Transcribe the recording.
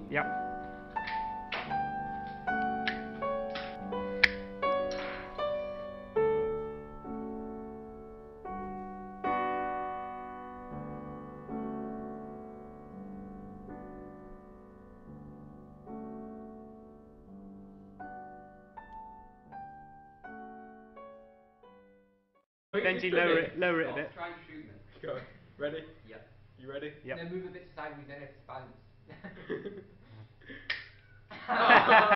Yep. Benji, lower it a bit. Try and shoot me. Go. Ready? Yep. You ready? Yep. Then move a bit sideways, then it's balance.